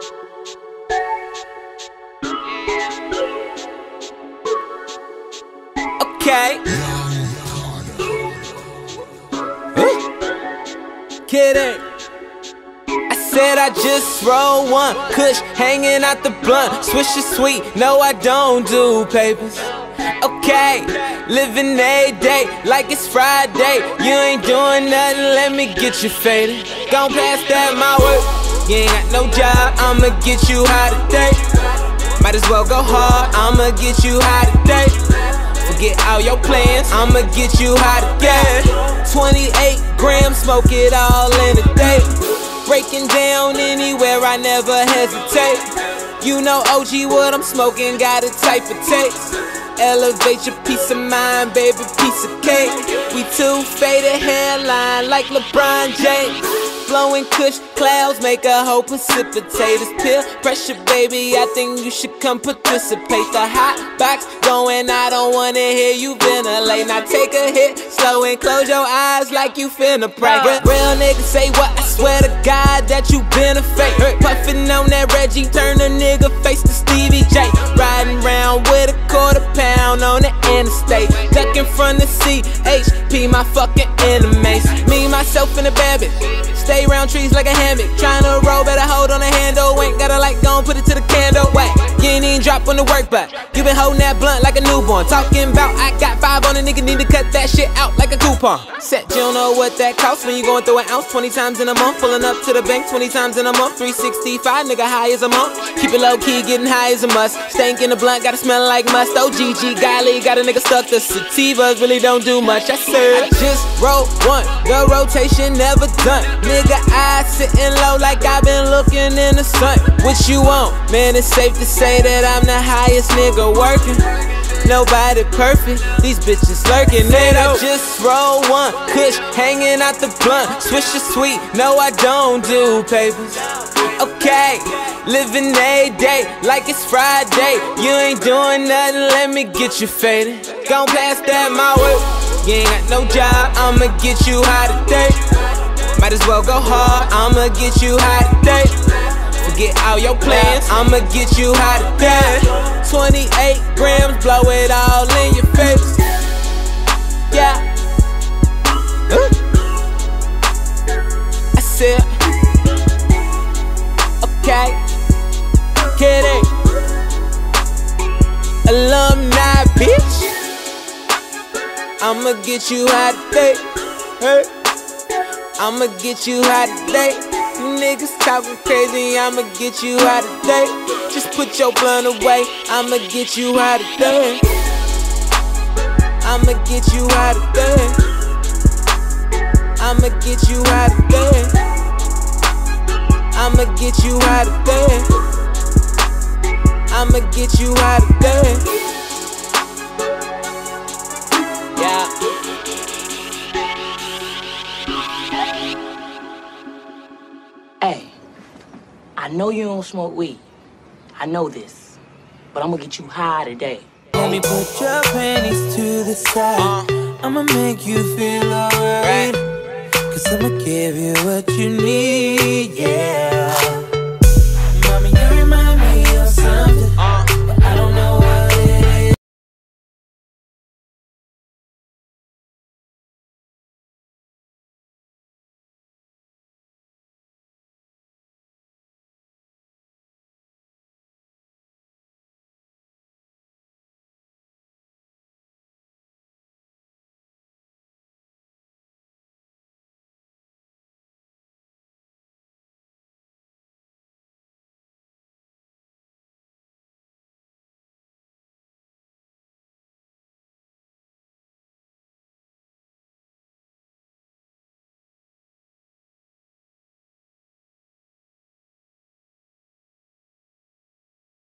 Okay. Kidding. I said I just roll one, kush hanging out the blunt. Swish is sweet, no I don't do papers. Okay, living a day like it's Friday. You ain't doing nothing, let me get you faded. Gon' pass that my work, you ain't got no job, I'ma get you high today. Might as well go hard, I'ma get you high today. Forget all your plans, I'ma get you high today. 28 grams, smoke it all in a day. Breaking down anywhere, I never hesitate. You know OG what I'm smoking, got a type of taste. Elevate your peace of mind, baby, piece of cake. We two faded hairline like LeBron James. Blowing kush clouds, make a whole precipitate. It's peer pressure, baby, I think you should come participate. The hot box going, I don't wanna hear you ventilate. Now take a hit, slow and close your eyes like you finna pray. Real niggas say what, I swear to God that you been a fake. Puffin' on that Reggie, turn a nigga face to Stevie J. Riding round with a £quarter-pound on the interstate. Ducking from the CHP, my fucking enemies. Me, myself, and a bad bitch. Stay round trees like a hammock. Tryna roll, better hold on the handle. Ain't got a light, gon' put it to the candle. Wait, you ain't even drop on the work, but you been holding that blunt like a newborn. Talking about I got 5 on a nigga, need to cut that shit out like a coupon. Set, you don't know what that costs when you going through an ounce 20 times in a month. Pulling up to the bank 20 times in a month. 365, nigga, high as a month. Keep it low key, getting high as a must. Stank in the blunt, gotta smell like must. OGG, golly, got a nigga stuck. The sativas really don't do much. I said I just roll one, the rotation never done. Nigga, I sitting low like I've been looking in the sun. What you want? Man, it's safe to say that I'm the highest nigga working. Nobody perfect, these bitches lurking. Man, I just roll one, kush hanging out the blunt. Swish is sweet, no I don't do papers. Okay, living a day like it's Friday. You ain't doing nothing, let me get you faded. Gon' pass that my way, you ain't got no job, I'ma get you high today. Might as well go hard, I'ma get you high today. Forget all your plans, I'ma get you high today. 28 grams, blow it all in your face. Yeah. I said, okay, kidding. Alumni, bitch. I'ma get you high today. Hey. I'ma get you high today. You niggas talking crazy, I'ma get you high today. Just put your blunt away, I'ma get you high today. I'ma get you high today. I'ma get you high today. I'ma get you high today. I'ma get you high today. Yeah. Hey, I know you don't smoke weed. I know this, but I'm gonna get you high today. Let me put your panties to the side. I'ma make you feel alright. Cause I'ma give you what you need, yeah.